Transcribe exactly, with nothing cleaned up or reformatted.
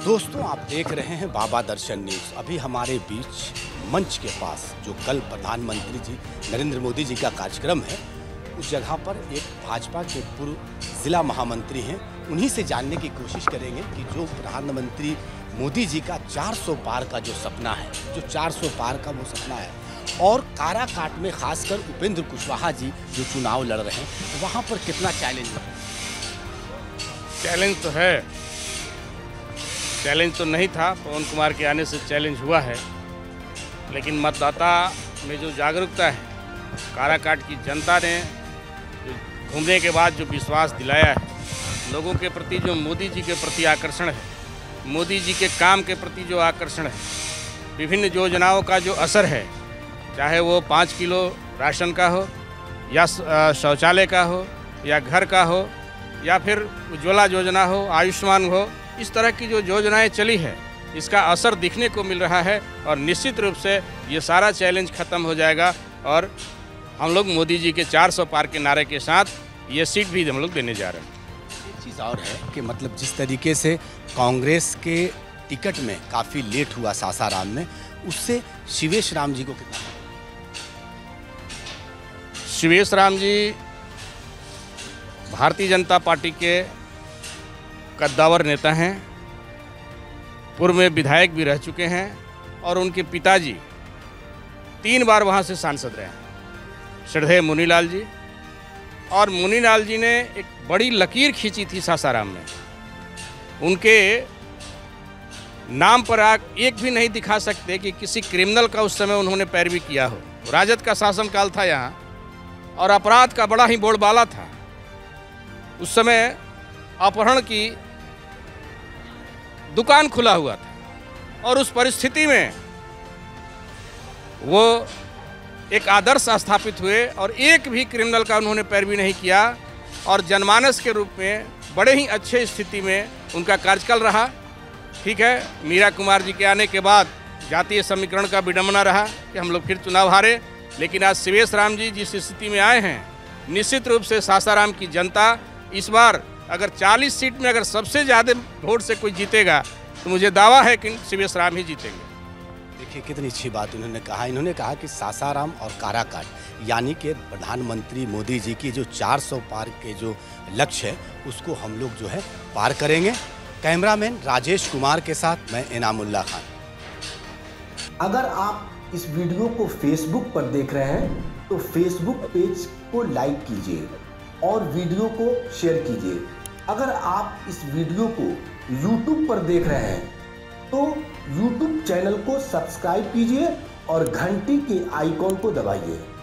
दोस्तों, आप देख रहे हैं बाबा दर्शन न्यूज़। अभी हमारे बीच मंच के पास जो कल प्रधानमंत्री जी नरेंद्र मोदी जी का कार्यक्रम है, उस जगह पर एक भाजपा के पूर्व जिला महामंत्री हैं, उन्हीं से जानने की कोशिश करेंगे कि जो प्रधानमंत्री मोदी जी का चार सौ पार का जो सपना है, जो चार सौ पार का वो सपना है, और काराकाट में खासकर उपेंद्र कुशवाहा जी जो चुनाव लड़ रहे हैं, तो वहाँ पर कितना चैलेंज है? चैलेंज तो है, चैलेंज तो नहीं था, पवन कुमार के आने से चैलेंज हुआ है, लेकिन मतदाता में जो जागरूकता है, काराकाट की जनता ने जो घूमने के बाद जो विश्वास दिलाया है, लोगों के प्रति जो मोदी जी के प्रति आकर्षण है, मोदी जी के काम के प्रति जो आकर्षण है, विभिन्न योजनाओं का जो असर है, चाहे वो पाँच किलो राशन का हो या शौचालय का हो या घर का हो या फिर उज्ज्वला योजना हो, आयुष्मान हो, इस तरह की जो योजनाएं चली है, इसका असर दिखने को मिल रहा है और निश्चित रूप से ये सारा चैलेंज खत्म हो जाएगा और हम लोग मोदी जी के चार सौ पार के नारे के साथ ये सीट भी हम लोग देने जा रहे हैं। एक चीज़ और है कि मतलब जिस तरीके से कांग्रेस के टिकट में काफ़ी लेट हुआ सासाराम में, उससे शिवेश राम जी को कितना? शिवेश राम जी भारतीय जनता पार्टी के कद्दावर नेता हैं, पूर्व में विधायक भी रह चुके हैं और उनके पिताजी तीन बार वहां से सांसद रहे हैं, श्रद्धेय मुनीलाल जी। और मुनीलाल जी ने एक बड़ी लकीर खींची थी सासाराम में, उनके नाम पर आप एक भी नहीं दिखा सकते कि किसी क्रिमिनल का उस समय उन्होंने पैरवी किया हो। राजद का शासनकाल था यहाँ और अपराध का बड़ा ही बोलबाला था। उस समय अपहरण की दुकान खुला हुआ था और उस परिस्थिति में वो एक आदर्श स्थापित हुए और एक भी क्रिमिनल का उन्होंने पैरवी नहीं किया और जनमानस के रूप में बड़े ही अच्छे स्थिति में उनका कार्यकाल रहा। ठीक है, मीरा कुमार जी के आने के बाद जातीय समीकरण का विडंबना रहा कि हम लोग फिर चुनाव हारे, लेकिन आज शिवेश राम जी जिस स्थिति में आए हैं, निश्चित रूप से सासाराम की जनता इस बार अगर चालीस सीट में अगर सबसे ज़्यादा वोट से कोई जीतेगा तो मुझे दावा है कि शिवेश राम ही जीतेंगे। देखिए कितनी अच्छी बात उन्होंने कहा। इन्होंने कहा कि सासाराम और काराकाट यानी कि प्रधानमंत्री मोदी जी की जो चार सौ पार के जो लक्ष्य है, उसको हम लोग जो है पार करेंगे। कैमरामैन राजेश कुमार के साथ मैं इनामुल्लाह खान। अगर आप इस वीडियो को फेसबुक पर देख रहे हैं तो फेसबुक पेज को लाइक कीजिए और वीडियो को शेयर कीजिए। अगर आप इस वीडियो को यूट्यूब पर देख रहे हैं तो यूट्यूब चैनल को सब्सक्राइब कीजिए और घंटी के आइकॉन को दबाइए।